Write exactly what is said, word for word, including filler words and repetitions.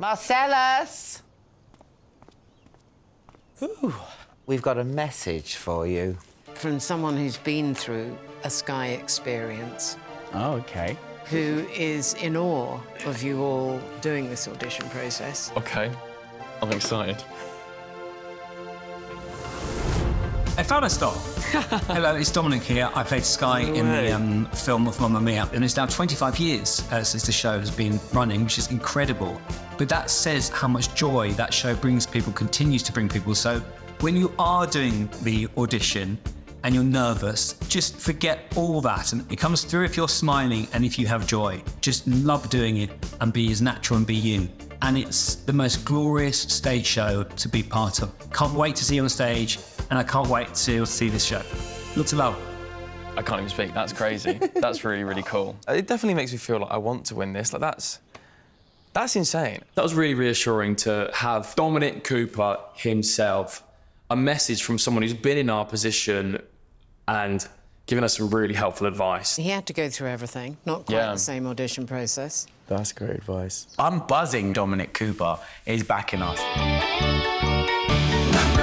Marcellus! Ooh, we've got a message for you. From someone who's been through a Sky experience. Oh, OK. Who is in awe of you all doing this audition process. OK. I'm excited. I found a stop. Hello, it's Dominic here. I played Sky no in way. the um, film of Mamma Mia, and it's now twenty-five years uh, since the show has been running, which is incredible. But that says how much joy that show brings people, continues to bring people. So when you are doing the audition and you're nervous, just forget all that, and it comes through if you're smiling and if you have joy. Just love doing it and be as natural and be you. And it's the most glorious stage show to be part of. Can't wait to see you on stage, and I can't wait to see this show. Lots of love. I can't even speak. That's crazy. That's really, really cool. It definitely makes me feel like I want to win this. Like, that's... That's insane. That was really reassuring to have Dominic Cooper himself, a message from someone who's been in our position and given us some really helpful advice. He had to go through everything, not quite yeah. the same audition process. That's great advice. I'm buzzing Dominic Cooper is backing us.